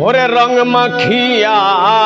ওরে রং মাখিয়া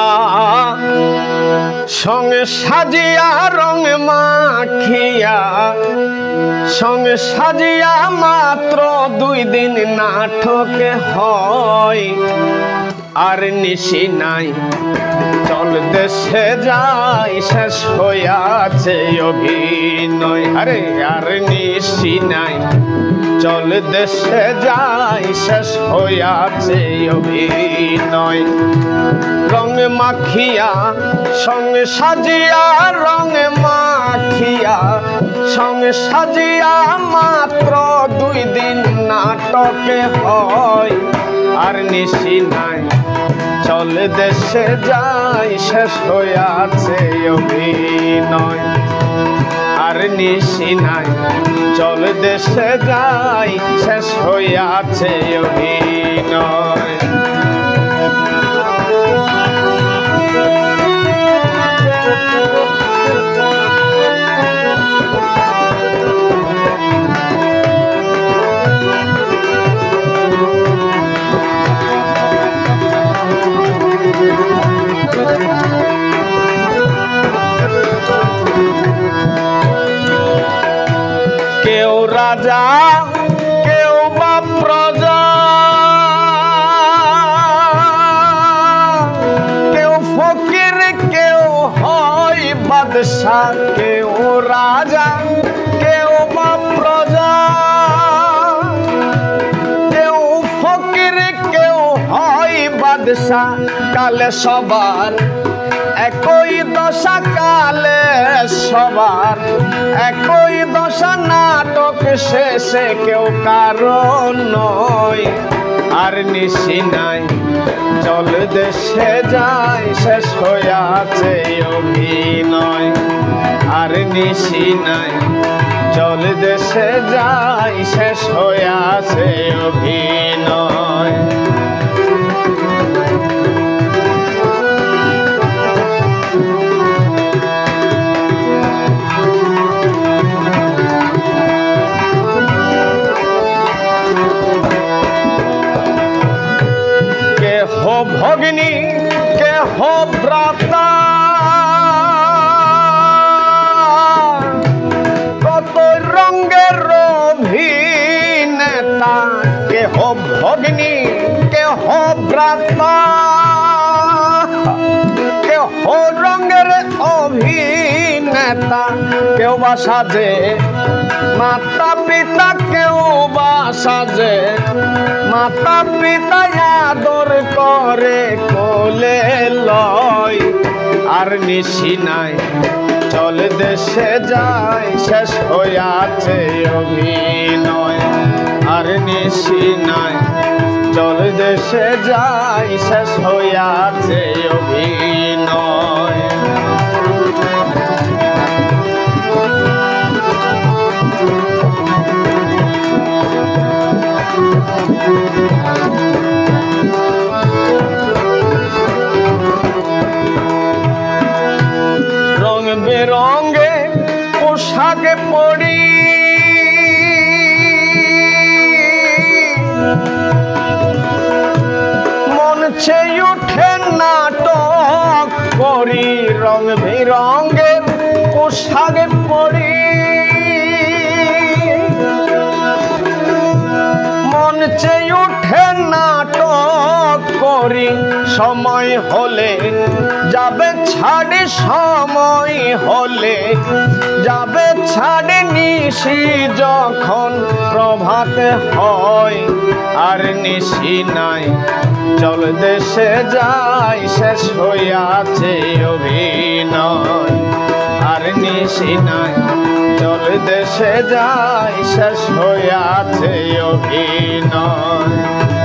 সঙ্গে সাজিয়া রং মাখিয়া সঙ্গে সাজিয়া মাত্র 2 দিন নাটকে হয় আর নিশি নাই চল দেশে যাই শেষ হইয়াছে অভিনয় আরে আর নিশি নাই চল দেশে যাই শেষ হইয়াছে অভিনয় রং মাখিয়া সঙ্গে সাজিয়া রং মাখিয়া সঙ্গে সাজিয়া মাত্র 2 দিন নাটকে হয় আর নিশি নাই চল দেশে যাই শেষ হইয়াছে অভিনয় আর নিশি নাই চল দেশে যাই শেষ হইয়াছে অভিনয় কেউ রাজা কেউ বা প্রজা কেউ ফকির কেউ হয় বাদশা কেউ রাজা কেউ বা প্রজা কেউ ফকির কেউ হয় বাদশা কালে সবার একই দশা কালে সবার একই দশা নাটক শেষে কেউ কারণ নয় আর নিশি নাই চল দেশে যাই শেষ হইয়াছে অভিনয় আর নিশি নাই চল দেশে যাই শেষ হইয়াছে অভিনয় ভগিনী কে হো ভ্রাতা কত রঙের অভিনেতা কে হো ভগিনী কে হো ভ্রাতা কে হো রঙের অভিনেতা কেউ বা সাজে মাতা পিতা কেউ বা সাজে মাতা পিতা আদর করে কোলে লয় আর নিশি নাই চল দেশে যাই শেষ হইয়াছে অভিনয় আর নিশি নাই চল দেশে যাই শেষ হইয়াছে অভিনয় রং বেরঙে পোশাক পরি মঞ্চে উঠে নাটক করি রং বেরঙে পোশাক পরি মঞ্চে উঠে নাটক করি সময় হলে যাবে ছাড়ে সময় হলে যাবে ছাড়ে নিশি যখন প্রভাতে হয় আর নিশি নাই চল দেশে যাই শেষ হইয়াছে অভিনয় আর নিশি নাই চল দেশে যাই শেষ হইয়াছে অভিনয়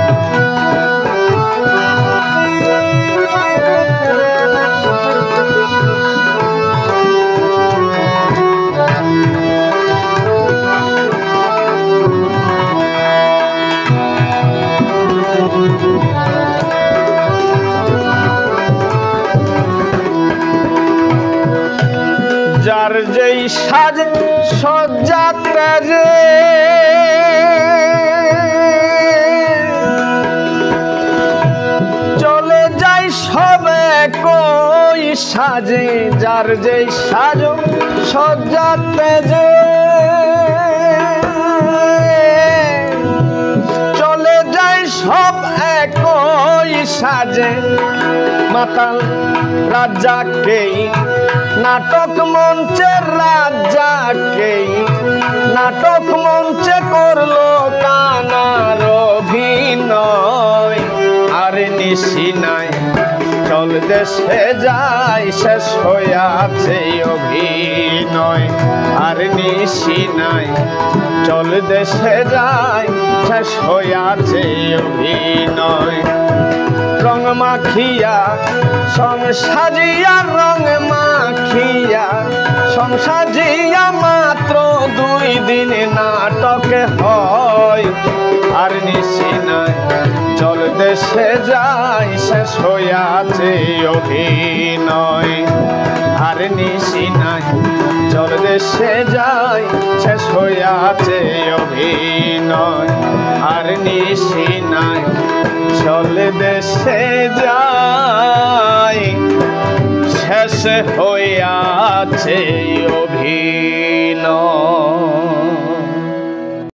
যার যেই সাজ সজ্জা তেজে সাজে যার যেই সাজ সজ্জাতে যে চলে যায় সব একই সাজে মাতাল রাজাকেই নাটক মঞ্চের রাজাকেই নাটক মঞ্চে করলো কানার অভিনয় আর নিশি নাই চল দেশে যাই শেষ হইয়াছে অভিনয় আর নিশি নাই চল দেশে যাই শেষ হইয়াছে অভিনয় রং মাখিয়া সংসাজিয়া রং মাখিয়া সংসাজিয়া মাত্র 2 দিন নাটকে হয় আর নিশি নাই চল দেশে যাই শেষ হইয়াছে অভিনয় আর নিশি নাই চল দেশে যাই শেষ হইয়াছে অভিনয় আর নিশি নাই চল দেশে যাই শেষ হইয়াছে